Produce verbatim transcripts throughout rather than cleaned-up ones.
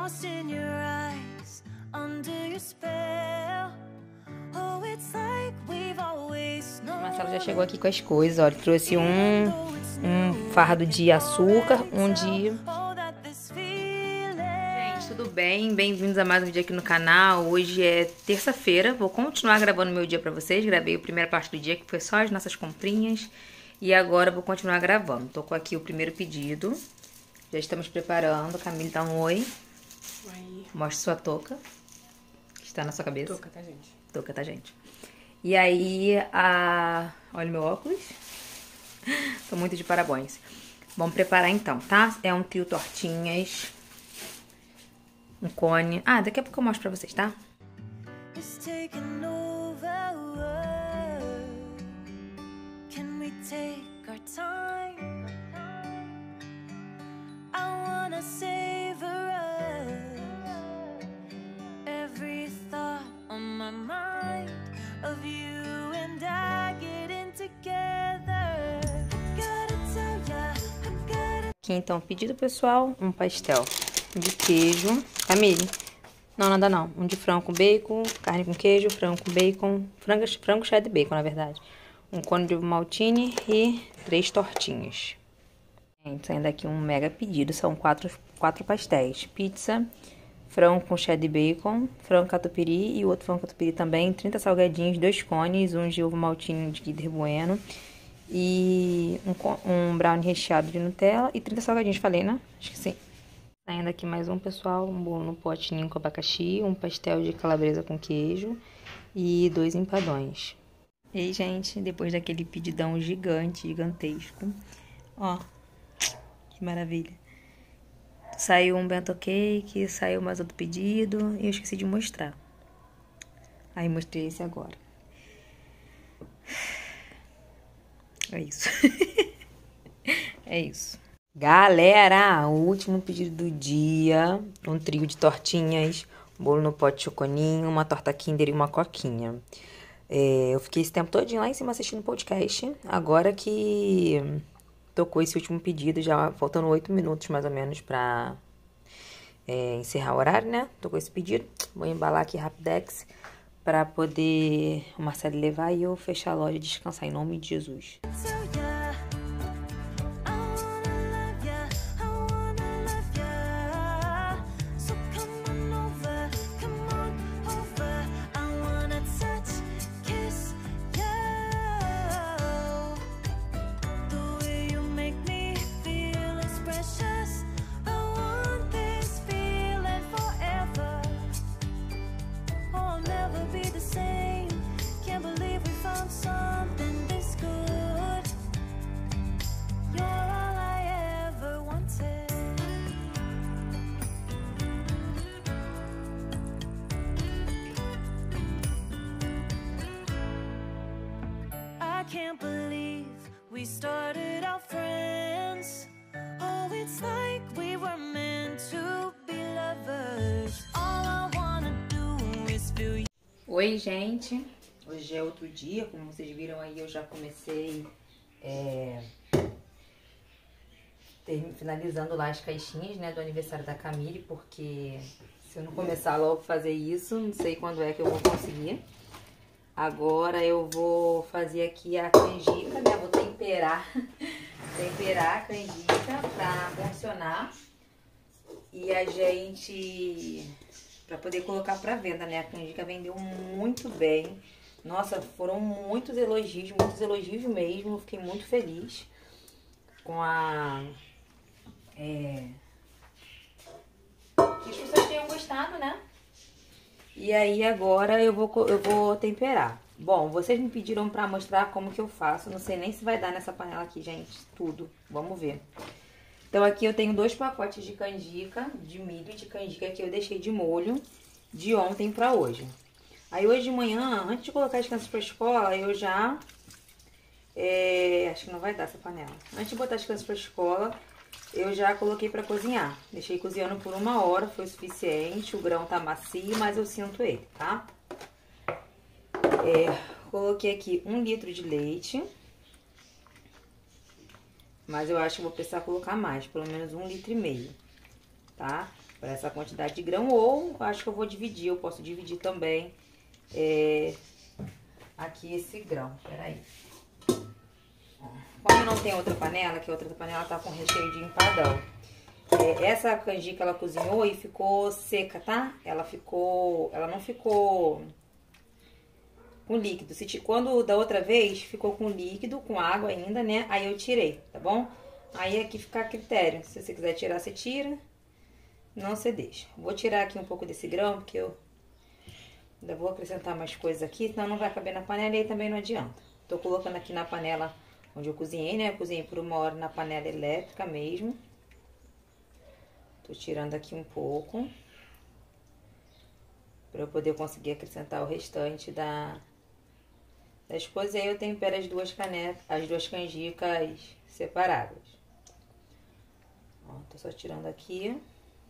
lost in your eyes, under your spell. Oh, it's like we've always known. O Marcelo já chegou aqui com as coisas, ó. Ele trouxe um, um fardo de açúcar, um de... Gente, tudo bem? Bem-vindos a mais um vídeo aqui no canal. Hoje é terça-feira, vou continuar gravando meu dia pra vocês. Gravei a primeira parte do dia, que foi só as nossas comprinhas. E agora vou continuar gravando. Tô com aqui o primeiro pedido. Já estamos preparando. Camille, dá um oi. Oi. Mostre sua touca, que está na sua cabeça. Touca, tá, gente? Touca, tá, gente? E aí, a... olha o meu óculos. Tô muito de parabéns. Vamos preparar então, tá? É um trio tortinhas. Um cone. Ah, daqui a pouco eu mostro pra vocês, tá? It's taking over. Can we take our time? I wanna savor us. Every thought on my mind of you and I getting together. Gotta tell ya, I gotta... Aqui então, pedido pessoal, um pastel de queijo. Camille, não, nada não. Um de frango com bacon, carne com queijo, frango com bacon, frango, frango cheddar de bacon, na verdade. Um cone de maltine e três tortinhas. Gente, saindo aqui um mega pedido, são quatro, quatro pastéis. Pizza, frango com cheddar de bacon, frango catupiry e outro frango catupiry também. trinta salgadinhos, dois cones, um de ovo maltine de Kinder Bueno. E um, um brownie recheado de Nutella e trinta salgadinhos, falei, né? Acho que sim. Saindo aqui mais um, pessoal, um bolo no potinho com abacaxi, um pastel de calabresa com queijo e dois empadões. E aí, gente, depois daquele pedidão gigante, gigantesco, ó, que maravilha. Saiu um bento cake, saiu mais outro pedido e eu esqueci de mostrar. Aí mostrei esse agora. É isso. É isso. Galera, o último pedido do dia, um trio de tortinhas, um bolo no pote de choconinho, uma torta Kinder e uma coquinha. É, eu fiquei esse tempo todinho lá em cima assistindo o podcast, agora que tocou esse último pedido, já faltando oito minutos mais ou menos pra é, encerrar o horário, né? Tocou esse pedido, vou embalar aqui rapidex pra poder o Marcelo levar e eu fechar a loja e descansar em nome de Jesus. Can't believe we started out friends. Oh, it's like we were meant to be lovers. All I wanna do is feel you. Oi, gente. Hoje é outro dia, como vocês viram aí, eu já comecei é, ter, finalizando lá as caixinhas, né, do aniversário da Camille, porque se eu não começar logo a fazer isso, não sei quando é que eu vou conseguir. Agora eu vou fazer aqui a canjica, né? Vou temperar, temperar a canjica pra funcionar. E a gente, pra poder colocar pra venda, né? A canjica vendeu muito bem. Nossa, foram muitos elogios, muitos elogios mesmo. Fiquei muito feliz com a... É, que as pessoas tenham gostado, né? E aí agora eu vou, eu vou temperar. Bom, vocês me pediram pra mostrar como que eu faço. Não sei nem se vai dar nessa panela aqui, gente. Tudo. Vamos ver. Então aqui eu tenho dois pacotes de canjica, de milho de canjica que eu deixei de molho de ontem pra hoje. Aí hoje de manhã, antes de colocar as crianças pra escola, eu já... É, acho que não vai dar essa panela. Antes de botar as crianças pra escola... Eu já coloquei pra cozinhar. Deixei cozinhando por uma hora, foi o suficiente. O grão tá macio, mas eu sinto ele, tá? É, coloquei aqui um litro de leite. Mas eu acho que vou precisar colocar mais, pelo menos um litro e meio, tá? para essa quantidade de grão, ou eu acho que eu vou dividir, eu posso dividir também é, aqui esse grão. Peraí. Como eu não tenho outra panela, que a outra panela tá com recheio de empadão, é, essa canjica ela cozinhou e ficou seca, tá? Ela ficou, ela não ficou com líquido. Se, quando da outra vez ficou com líquido, com água ainda, né? Aí eu tirei, tá bom? Aí aqui fica a critério. Se você quiser tirar, você tira. Não, você deixa. Vou tirar aqui um pouco desse grão, porque eu ainda vou acrescentar mais coisas aqui, senão não vai caber na panela e aí também não adianta. Tô colocando aqui na panela onde eu cozinhei, né? Eu cozinhei por uma hora na panela elétrica mesmo. Tô tirando aqui um pouco, para eu poder conseguir acrescentar o restante da, das coisas. Aí eu tempero as duas canecas, as duas canjicas separadas. Ó, tô só tirando aqui.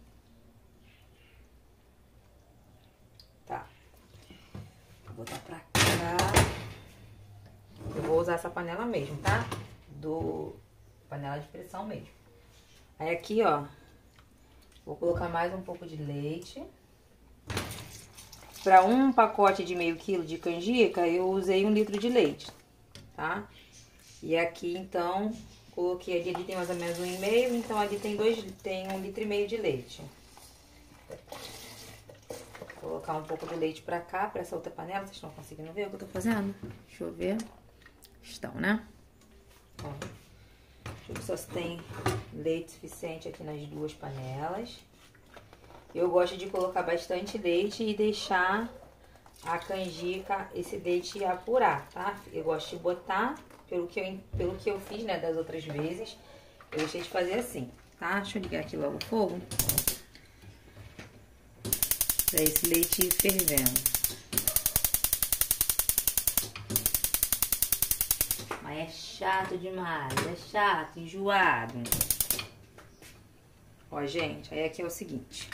Tá. Vou botar pra cá. Eu vou usar essa panela mesmo, tá? Do panela de pressão mesmo. Aí aqui, ó, vou colocar mais um pouco de leite. Para um pacote de meio quilo de canjica, eu usei um litro de leite, tá? E aqui, então, coloquei ali, ali tem mais ou menos um e meio, então ali tem dois, tem um litro e meio de leite. Vou colocar um pouco de leite pra cá, pra essa outra panela. Vocês estão conseguindo ver o que eu tô fazendo? Deixa eu ver. Estão, né? Ó, deixa eu ver só se tem leite suficiente aqui nas duas panelas. Eu gosto de colocar bastante leite e deixar a canjica, esse leite apurar, tá? Eu gosto de botar, pelo que eu, pelo que eu fiz, né, das outras vezes, eu deixei de fazer assim, tá? Deixa eu ligar aqui logo o fogo. Pra esse leite ir fervendo. Mas é chato demais, é chato, enjoado. Ó, gente, aí aqui é o seguinte.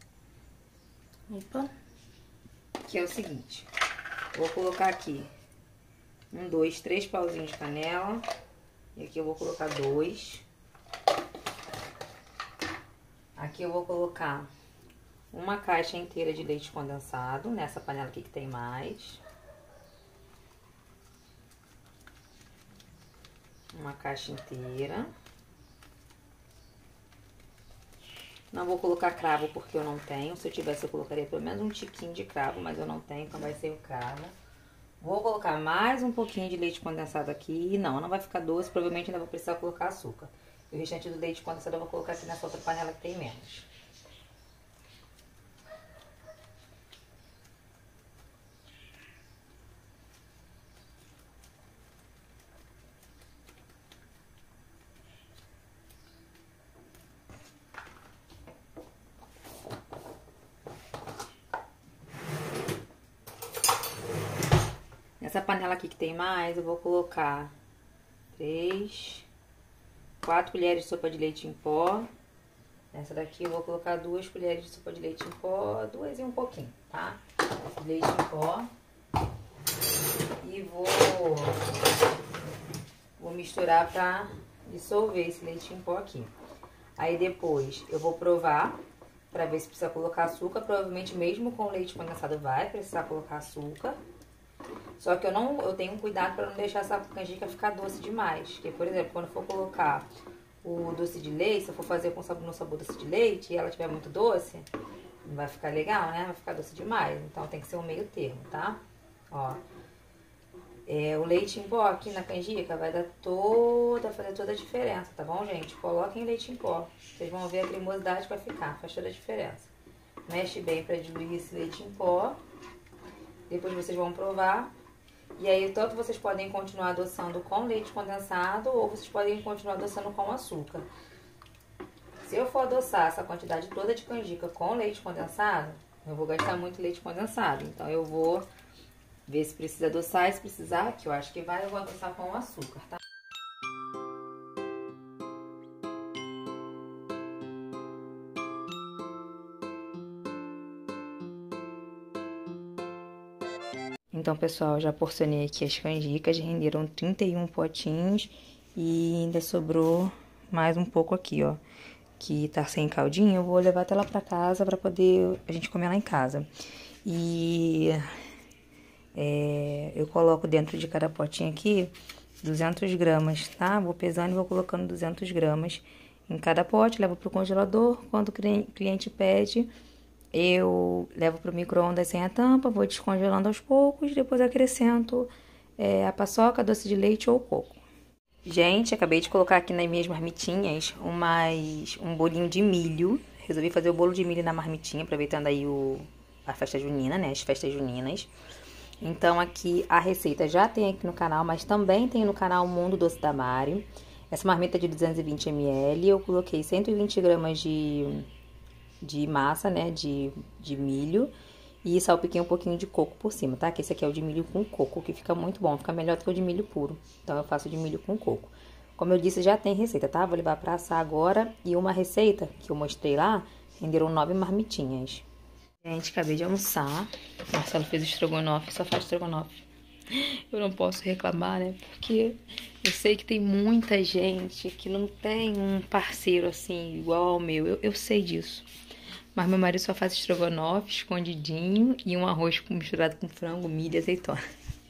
Opa. Que é o seguinte, vou colocar aqui um, dois, três pauzinhos de canela. E aqui eu vou colocar dois. Aqui eu vou colocar uma caixa inteira de leite condensado, nessa panela aqui que tem mais. Uma caixa inteira. Não vou colocar cravo porque eu não tenho. Se eu tivesse, eu colocaria pelo menos um tiquinho de cravo, mas eu não tenho, então vai ser o cravo. Vou colocar mais um pouquinho de leite condensado aqui. Não, não vai ficar doce, provavelmente ainda vou precisar colocar açúcar. E o restante do leite condensado eu vou colocar aqui nessa outra panela que tem menos. Nessa panela aqui que tem mais, eu vou colocar três, quatro colheres de sopa de leite em pó. Nessa daqui eu vou colocar duas colheres de sopa de leite em pó, duas e um pouquinho, tá? Leite em pó. E vou, vou misturar pra dissolver esse leite em pó aqui. Aí depois eu vou provar pra ver se precisa colocar açúcar. Provavelmente mesmo com leite condensado vai precisar colocar açúcar. Só que eu não, eu tenho um cuidado para não deixar essa canjica ficar doce demais. Porque, por exemplo, quando for colocar o doce de leite, se eu for fazer com sabor, no sabor doce de leite e ela tiver muito doce, não vai ficar legal, né? Vai ficar doce demais. Então tem que ser um meio termo, tá? Ó. É, o leite em pó aqui na canjica vai dar toda, vai fazer toda a diferença, tá bom, gente? Coloquem leite em pó. Vocês vão ver a cremosidade que vai ficar, faz toda a diferença. Mexe bem para diluir esse leite em pó. Depois vocês vão provar. E aí, tanto vocês podem continuar adoçando com leite condensado, ou vocês podem continuar adoçando com açúcar. Se eu for adoçar essa quantidade toda de canjica com leite condensado, eu vou gastar muito leite condensado. Então, eu vou ver se precisa adoçar, e se precisar, que eu acho que vai, eu vou adoçar com açúcar, tá? Então, pessoal, já porcionei aqui as canjicas, renderam trinta e um potinhos e ainda sobrou mais um pouco aqui, ó. que tá sem caldinho, eu vou levar até lá pra casa pra poder a gente comer lá em casa. E é, eu coloco dentro de cada potinho aqui duzentas gramas, tá? Vou pesando e vou colocando duzentas gramas em cada pote, levo pro congelador. Quando o cliente pede, eu levo pro micro-ondas sem a tampa, vou descongelando aos poucos, depois acrescento é, a paçoca, doce de leite ou coco. Gente, acabei de colocar aqui nas minhas marmitinhas umas, um bolinho de milho. Resolvi fazer o bolo de milho na marmitinha, aproveitando aí o, a festa junina, né? As festas juninas. Então, aqui a receita já tem aqui no canal, mas também tem no canal Mundo Doce da Mari. Essa marmita é de duzentos e vinte mililitros, eu coloquei cento e vinte gramas de, de massa, né? De, de milho. E salpiquei um pouquinho de coco por cima, tá? Que esse aqui é o de milho com coco, que fica muito bom. Fica melhor do que o de milho puro. Então, eu faço de milho com coco. Como eu disse, já tem receita, tá? Vou levar pra assar agora. E uma receita que eu mostrei lá, renderam nove marmitinhas. Gente, acabei de almoçar. Marcelo fez estrogonofe, só faz estrogonofe. Eu não posso reclamar, né? Porque eu sei que tem muita gente que não tem um parceiro assim, igual ao meu. Eu, eu sei disso. Mas meu marido só faz estrogonofe, escondidinho e um arroz misturado com frango, milho e azeitona.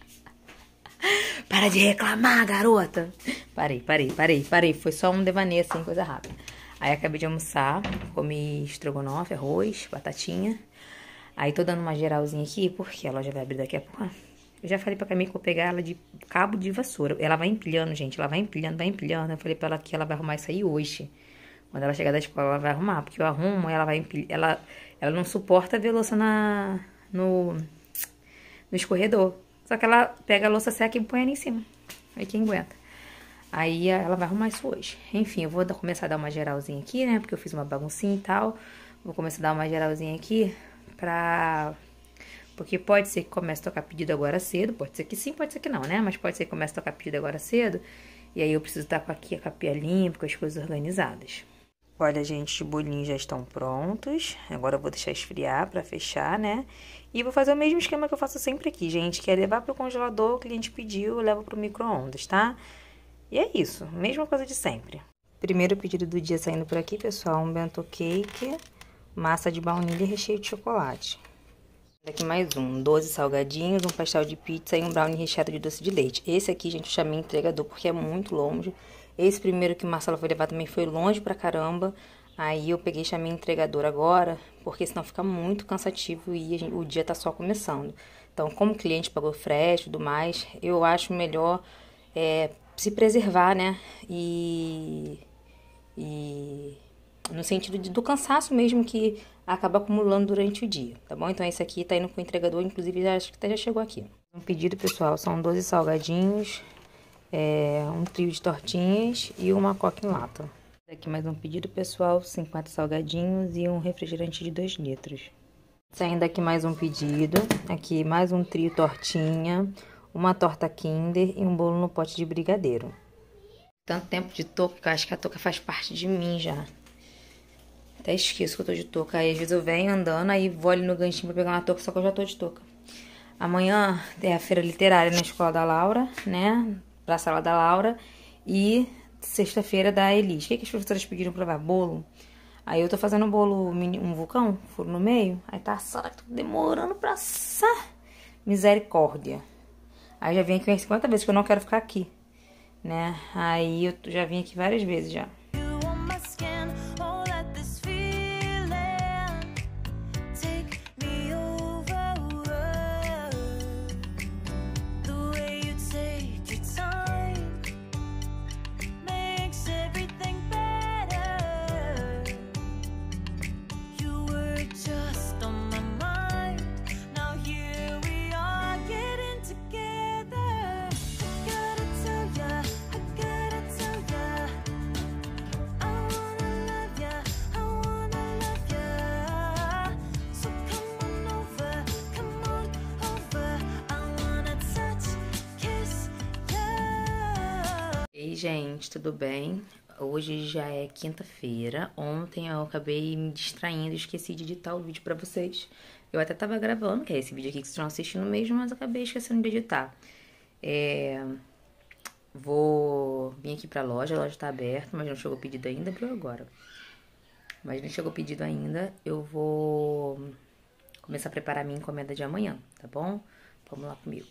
Para de reclamar, garota! Parei, parei, parei, parei. Foi só um devaneio assim, coisa rápida. Aí acabei de almoçar, comi estrogonofe, arroz, batatinha. Aí tô dando uma geralzinha aqui, porque a loja vai abrir daqui a pouco. Eu já falei pra Camille que eu vou pegar ela de cabo de vassoura. Ela vai empilhando, gente, ela vai empilhando, vai empilhando. Eu falei pra ela que ela vai arrumar isso aí hoje. Quando ela chegar da escola, ela vai arrumar, porque eu arrumo, ela vai ela ela não suporta ver louça na no no escorredor. Só que ela pega a louça seca e põe ali em cima. Aí quem aguenta. Aí ela vai arrumar isso hoje. Enfim, eu vou começar a dar uma geralzinha aqui, né? Porque eu fiz uma baguncinha e tal. Vou começar a dar uma geralzinha aqui pra... Porque pode ser que comece a tocar pedido agora cedo. Pode ser que sim, pode ser que não, né? Mas pode ser que comece a tocar pedido agora cedo. E aí eu preciso estar com aqui a capinha limpa, com as coisas organizadas. Olha, gente, os bolinhos já estão prontos. Agora eu vou deixar esfriar pra fechar, né? E vou fazer o mesmo esquema que eu faço sempre aqui, gente. Que é levar pro congelador, o cliente pediu, eu levo pro micro-ondas, tá? E é isso, mesma coisa de sempre. Primeiro pedido do dia saindo por aqui, pessoal. Um bento cake, massa de baunilha e recheio de chocolate. Aqui mais um, doze salgadinhos, um pastel de pizza e um brownie recheado de doce de leite. Esse aqui, gente, eu chamei entregador porque é muito longe. Esse primeiro que o Marcelo foi levar também foi longe pra caramba. Aí eu peguei e chamei entregador agora, porque senão fica muito cansativo e gente, o dia tá só começando. Então, como o cliente pagou frete e tudo mais, eu acho melhor é, se preservar, né? E... e no sentido de, do cansaço mesmo que acaba acumulando durante o dia, tá bom? Então, esse aqui tá indo com o entregador, inclusive, já, acho que até já chegou aqui. Um pedido, pessoal, são doze salgadinhos, é, um trio de tortinhas e uma coca em lata. Aqui mais um pedido, pessoal, cinquenta salgadinhos e um refrigerante de dois litros. Saindo aqui mais um pedido, aqui mais um trio tortinha, uma torta Kinder e um bolo no pote de brigadeiro. Tanto tempo de touca, que eu acho que a touca faz parte de mim já. Até esqueço que eu tô de touca. Aí às vezes eu venho andando, aí vou ali no ganchinho pra pegar uma touca, só que eu já tô de touca. Amanhã é a feira literária na escola da Laura, né? Pra sala da Laura. E sexta-feira da Elis. O que, que as professoras pediram pra levar? Bolo. Aí eu tô fazendo um bolo, um vulcão, furo no meio. Aí tá assando, tô demorando pra assar. Misericórdia. Aí já vim aqui umas cinquenta vezes, que eu não quero ficar aqui, né? Aí eu já vim aqui várias vezes já. Ei, gente, tudo bem? Hoje já é quinta-feira. Ontem eu acabei me distraindo e esqueci de editar o vídeo pra vocês. Eu até tava gravando, que é esse vídeo aqui que vocês estão assistindo mesmo, mas acabei esquecendo de editar. É... Vou vir aqui pra loja, a loja tá aberta, mas não chegou o pedido ainda, abriu agora. mas nem chegou o pedido ainda. Eu vou começar a preparar minha encomenda de amanhã, tá bom? Vamos lá comigo.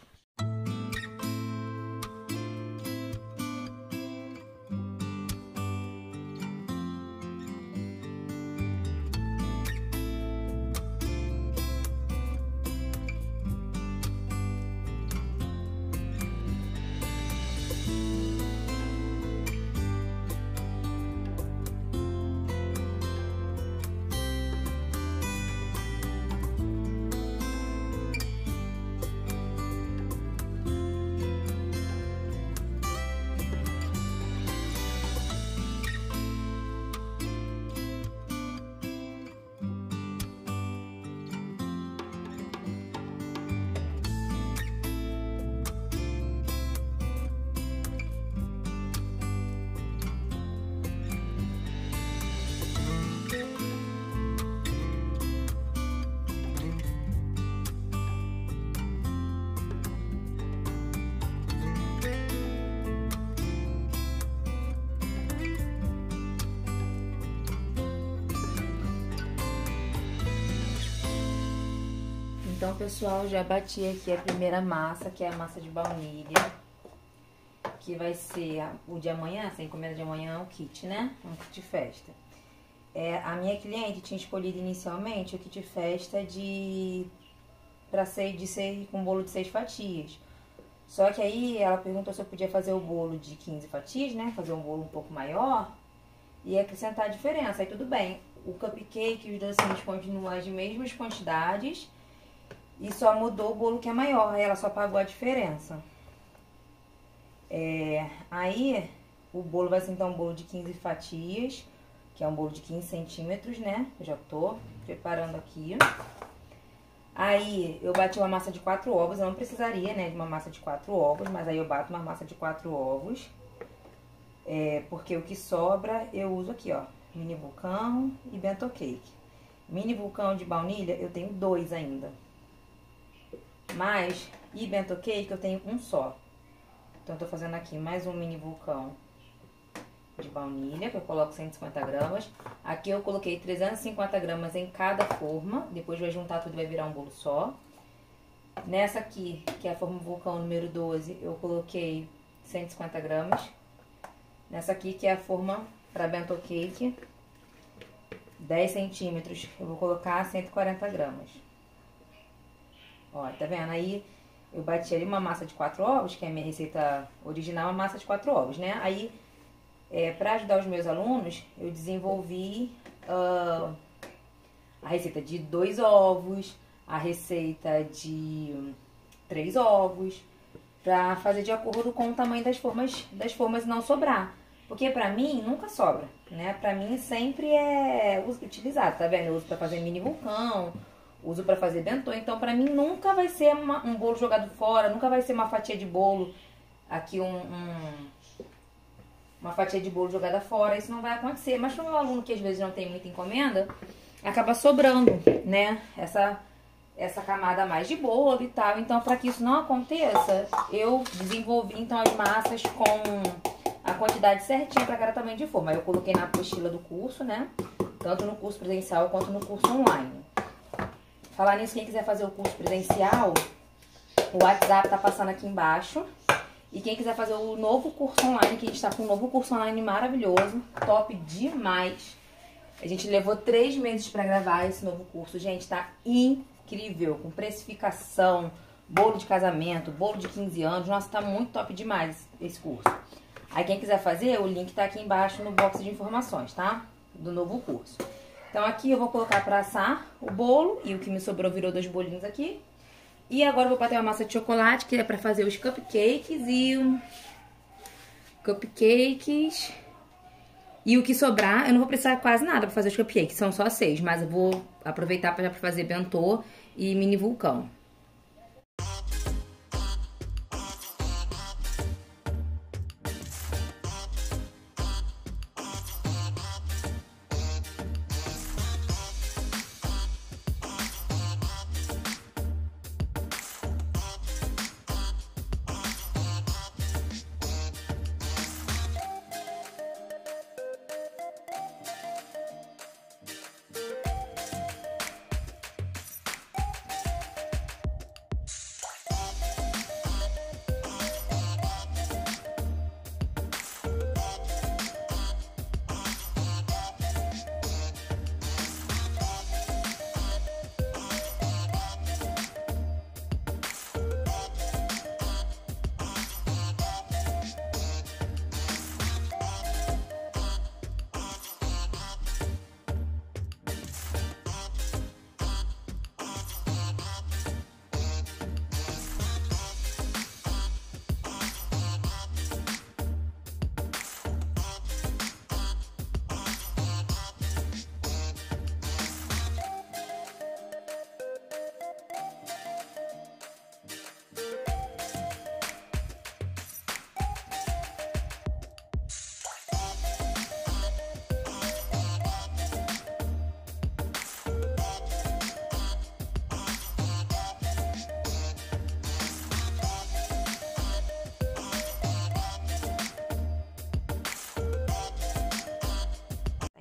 Então, pessoal, já bati aqui a primeira massa, que é a massa de baunilha, que vai ser a, o de amanhã, essa encomenda de amanhã é um kit, né? Um kit festa. É, a minha cliente tinha escolhido inicialmente o kit festa de para ser de ser com bolo de seis fatias. Só que aí ela perguntou se eu podia fazer o bolo de quinze fatias, né? Fazer um bolo um pouco maior e acrescentar a diferença. Aí tudo bem. O cupcake e os docinhos continuam as mesmas quantidades. E só mudou o bolo que é maior, aí ela só pagou a diferença. É, aí, o bolo vai ser então um bolo de quinze fatias, que é um bolo de quinze centímetros, né? Eu já tô preparando aqui. Aí, eu bati uma massa de quatro ovos, eu não precisaria, né, de uma massa de quatro ovos, mas aí eu bato uma massa de quatro ovos. É, porque o que sobra, eu uso aqui, ó, mini vulcão e bento cake. Mini vulcão de baunilha, eu tenho dois ainda. Mas, e bento cake eu tenho um só. Então, eu tô fazendo aqui mais um mini vulcão de baunilha, que eu coloco cento e cinquenta gramas. Aqui eu coloquei trezentos e cinquenta gramas em cada forma. Depois vai juntar tudo e vai virar um bolo só. Nessa aqui, que é a forma vulcão número doze, eu coloquei cento e cinquenta gramas. Nessa aqui, que é a forma para bento cake, dez centímetros, eu vou colocar cento e quarenta gramas. Ó, tá vendo? Aí eu bati ali uma massa de quatro ovos, que é a minha receita original, uma massa de quatro ovos, né? Aí, é, pra ajudar os meus alunos, eu desenvolvi uh, a receita de dois ovos, a receita de três ovos, pra fazer de acordo com o tamanho das formas, das formas e não sobrar. Porque pra mim, nunca sobra, né? Pra mim, sempre é utilizado, tá vendo? Eu uso pra fazer mini vulcão, uso pra fazer bentô, então pra mim nunca vai ser uma, um bolo jogado fora, nunca vai ser uma fatia de bolo, aqui um, um, uma fatia de bolo jogada fora, isso não vai acontecer. Mas para um aluno que às vezes não tem muita encomenda, acaba sobrando, né, essa, essa camada a mais de bolo e tal. Então, para que isso não aconteça, eu desenvolvi então as massas com a quantidade certinha para cada tamanho de forma. Eu coloquei na apostila do curso, né, tanto no curso presencial quanto no curso online. Falar nisso, quem quiser fazer o curso presencial, o WhatsApp tá passando aqui embaixo. E quem quiser fazer o novo curso online, que a gente tá com um novo curso online maravilhoso, top demais. A gente levou três meses pra gravar esse novo curso, gente, tá incrível, com precificação, bolo de casamento, bolo de quinze anos, nossa, tá muito top demais esse curso. Aí quem quiser fazer, o link tá aqui embaixo no box de informações, tá? Do novo curso. Então aqui eu vou colocar pra assar o bolo, e o que me sobrou virou dois bolinhos aqui. E agora eu vou bater uma massa de chocolate, que é pra fazer os cupcakes e o... Cupcakes... E o que sobrar, eu não vou precisar quase nada pra fazer os cupcakes, são só seis. Mas eu vou aproveitar pra, já pra fazer bentô e mini vulcão.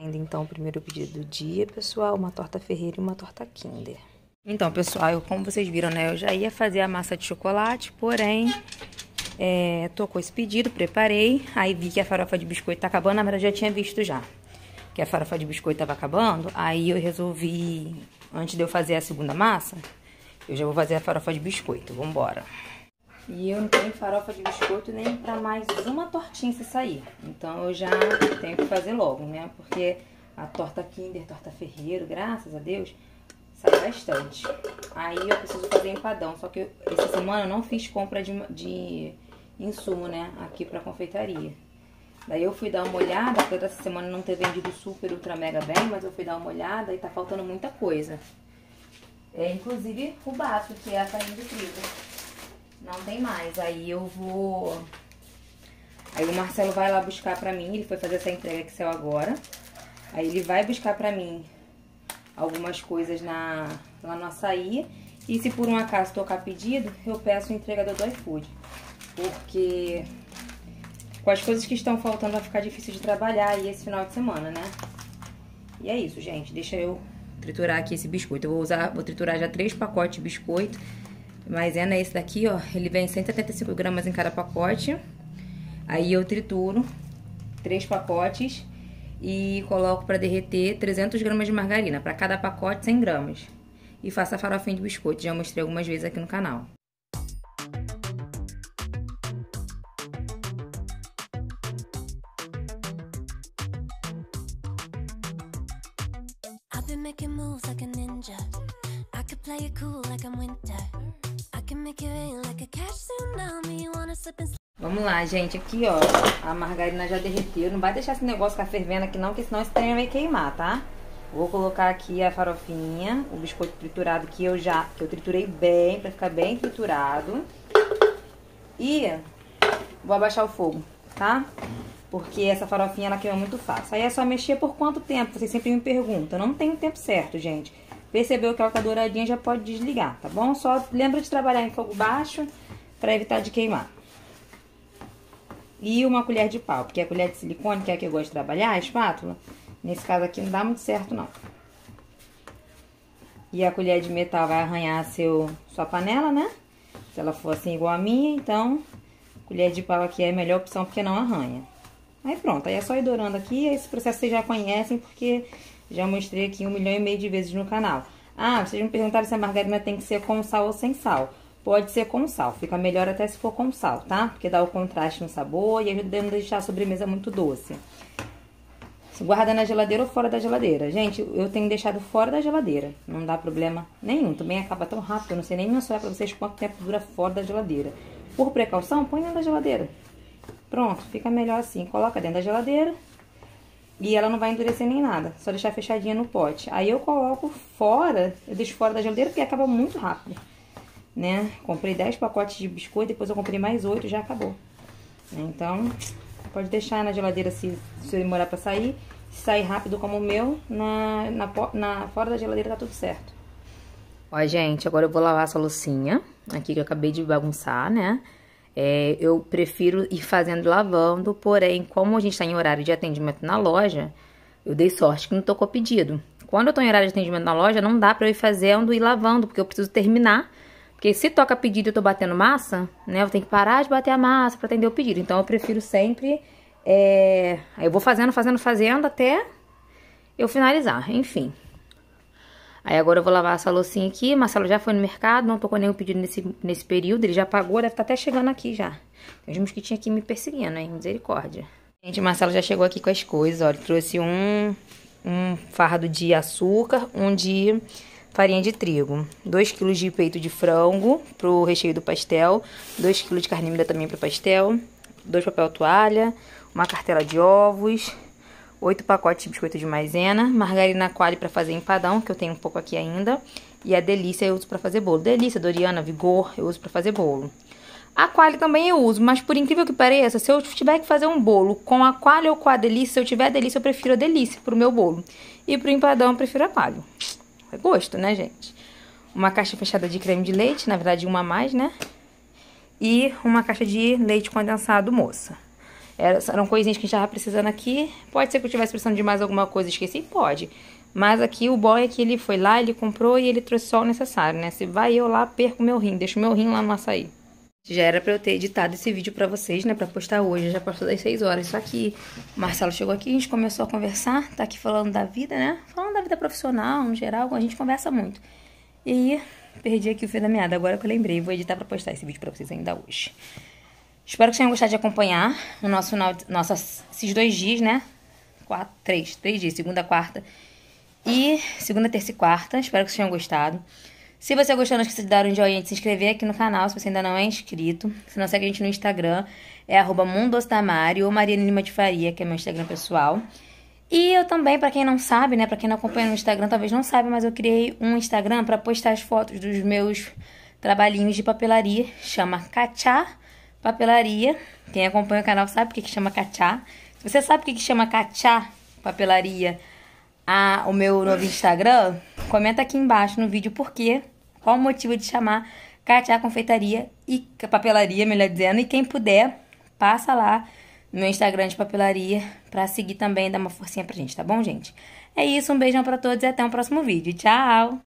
Ainda então, o primeiro pedido do dia, pessoal, uma torta Ferreira e uma torta Kinder. Então, pessoal, eu, como vocês viram, né, eu já ia fazer a massa de chocolate, porém, é, tô com esse pedido, preparei, aí vi que a farofa de biscoito tá acabando, na verdade, eu já tinha visto já, que a farofa de biscoito tava acabando, aí eu resolvi, antes de eu fazer a segunda massa, eu já vou fazer a farofa de biscoito, vambora. E eu não tenho farofa de biscoito nem pra mais uma tortinha se sair. Então eu já tenho que fazer logo, né? Porque a torta Kinder, torta Ferreira, graças a Deus, sai bastante. Aí eu preciso fazer empadão. Só que eu, essa semana eu não fiz compra de, de insumo, né? Aqui pra confeitaria. Daí eu fui dar uma olhada, porque essa semana não ter vendido super, ultra, mega bem, mas eu fui dar uma olhada e tá faltando muita coisa. É, inclusive o básico, que é a farinha de trigo. Não tem mais, aí eu vou... Aí o Marcelo vai lá buscar pra mim, ele foi fazer essa entrega que saiu agora. Aí ele vai buscar pra mim algumas coisas na... lá no açaí. E se por um acaso tocar pedido, eu peço o entregador do iFood. Porque com as coisas que estão faltando vai ficar difícil de trabalhar aí esse final de semana, né? E é isso, gente, deixa eu triturar aqui esse biscoito. Eu vou usar, vou triturar já três pacotes de biscoito. Maisena é esse daqui, ó, ele vem cento e setenta e cinco gramas em cada pacote. Aí eu trituro três pacotes e coloco pra derreter trezentos gramas de margarina. Pra cada pacote, cem gramas. E faço a farofinha de biscoito, já mostrei algumas vezes aqui no canal. I've been making moves like a ninja. I could play it cool like I'm winter. I can make it rain like a cash tsunami. You wanna slip and... Vamos lá, gente. Aqui, ó, a margarina já derreteu. Não vai deixar esse negócio ficar fervendo aqui não, porque senão esse trem vai queimar, tá? Vou colocar aqui a farofinha, o biscoito triturado que eu já... que eu triturei bem, pra ficar bem triturado. E vou abaixar o fogo, tá? Porque essa farofinha, ela queima muito fácil. Aí é só mexer por quanto tempo? Vocês sempre me perguntam. Não tem tempo certo, gente. Percebeu que ela tá douradinha, já pode desligar, tá bom? Só lembra de trabalhar em fogo baixo pra evitar de queimar. E uma colher de pau, porque a colher de silicone, que é a que eu gosto de trabalhar, a espátula, nesse caso aqui não dá muito certo, não. E a colher de metal vai arranhar seu, sua panela, né? Se ela for assim igual a minha, então, colher de pau aqui é a melhor opção, porque não arranha. Aí pronto, aí é só ir dourando aqui, esse processo vocês já conhecem, porque já mostrei aqui um milhão e meio de vezes no canal. Ah, vocês me perguntaram se a margarina tem que ser com sal ou sem sal. Pode ser com sal, fica melhor até se for com sal, tá? Porque dá o contraste no sabor e ajuda a não deixar a sobremesa muito doce. Guarda na geladeira ou fora da geladeira. Gente, eu tenho deixado fora da geladeira, não dá problema nenhum. Também acaba tão rápido, eu não sei nem mensurar pra vocês quanto tempo dura fora da geladeira. Por precaução, põe dentro da geladeira. Pronto, fica melhor assim. Coloca dentro da geladeira e ela não vai endurecer nem nada. Só deixar fechadinha no pote. Aí eu coloco fora, eu deixo fora da geladeira porque acaba muito rápido, né? Comprei dez pacotes de biscoito, depois eu comprei mais oito e já acabou. Então, pode deixar na geladeira se, se demorar pra sair. Se sair rápido como o meu, na, na, na, fora da geladeira tá tudo certo. Ó, gente, agora eu vou lavar essa loucinha aqui que eu acabei de bagunçar, né? É, eu prefiro ir fazendo e lavando, porém, como a gente tá em horário de atendimento na loja, eu dei sorte que não tocou pedido. Quando eu tô em horário de atendimento na loja, não dá pra eu ir fazendo e lavando, porque eu preciso terminar. Porque se toca pedido e eu tô batendo massa, né, eu tenho que parar de bater a massa pra atender o pedido. Então, eu prefiro sempre... É... Aí eu vou fazendo, fazendo, fazendo até eu finalizar, enfim. Aí agora eu vou lavar essa loucinha aqui. Marcelo já foi no mercado, não tocou nenhum pedido nesse, nesse período. Ele já pagou, deve estar até chegando aqui já. Tem uns mosquitinhos aqui me perseguindo, hein? Misericórdia. Gente, o Marcelo já chegou aqui com as coisas, ó. Ele trouxe um, um fardo de açúcar, um de farinha de trigo. dois quilos de peito de frango pro recheio do pastel. dois quilos de carne moída também pro pastel. dois papel toalha. Uma cartela de ovos. oito pacotes de biscoito de maisena, margarina Qualy para fazer empadão, que eu tenho um pouco aqui ainda, e a Delícia eu uso para fazer bolo. Delícia, Doriana, Vigor, eu uso para fazer bolo. A Qualy também eu uso, mas por incrível que pareça, se eu tiver que fazer um bolo com a Qualy ou com a Delícia, se eu tiver a Delícia, eu prefiro a Delícia pro meu bolo. E pro empadão eu prefiro a Qualy. É gosto, né, gente? Uma caixa fechada de creme de leite, na verdade uma a mais, né? E uma caixa de leite condensado, moça. Eram coisinhas que a gente tava precisando aqui. Pode ser que eu tivesse precisando de mais alguma coisa e esqueci? Pode. Mas aqui o bom é que ele foi lá, ele comprou e ele trouxe só o necessário, né? Se vai eu lá, perco meu rim, deixo meu rim lá no açaí. Já era pra eu ter editado esse vídeo pra vocês, né? Pra postar hoje, eu já postou das seis horas. Só que o Marcelo chegou aqui, a gente começou a conversar, tá aqui falando da vida, né? Falando da vida profissional, no geral, a gente conversa muito. E aí, perdi aqui o fio da meada, agora que eu lembrei, vou editar pra postar esse vídeo pra vocês ainda hoje. Espero que vocês tenham gostado de acompanhar o nosso final, de, nossa, esses dois dias, né? Quatro, três, três dias, segunda, quarta e segunda, terça e quarta. Espero que vocês tenham gostado. Se você gostou, não esqueça de dar um joinha e de se inscrever aqui no canal, se você ainda não é inscrito. Se não, segue a gente no Instagram, é arroba mundostamari ou Mariana Lima de Faria, que é meu Instagram pessoal. E eu também, pra quem não sabe, né, pra quem não acompanha no Instagram, talvez não saiba, mas eu criei um Instagram pra postar as fotos dos meus trabalhinhos de papelaria. Chama Cachá Papelaria. Quem acompanha o canal sabe o que que chama Cachá. Se você sabe o que que chama Cachá Papelaria, a, o meu novo Instagram, comenta aqui embaixo no vídeo por quê, qual o motivo de chamar Cachá Confeitaria e Papelaria, melhor dizendo. E quem puder, passa lá no meu Instagram de papelaria pra seguir também e dar uma forcinha pra gente, tá bom, gente? É isso, um beijão pra todos e até o próximo vídeo. Tchau!